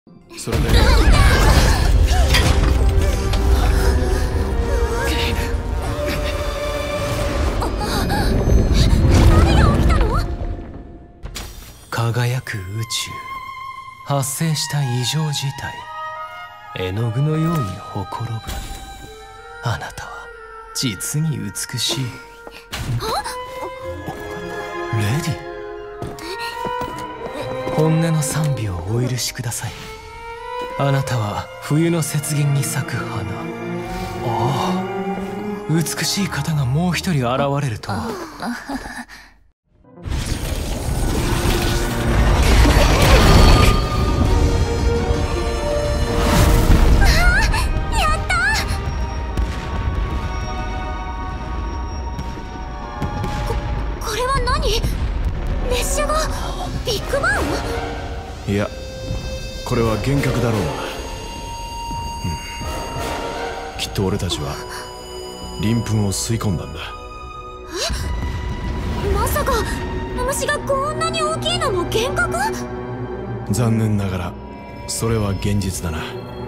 それで輝く宇宙、発生した異常事態、絵の具のようにほころぶ。あなたは実に美しい。レディ、本音の賛美をお許しください。あなたは冬の雪原に咲く花。ああ、美しい方がもう一人現れるとは。 これは何？列車がビッグバン？ いや、これは幻覚だろうな。きっと俺たちは鱗粉を吸い込んだんだ。 え？まさか虫がこんなに大きいのも幻覚？ 残念ながらそれは現実だな。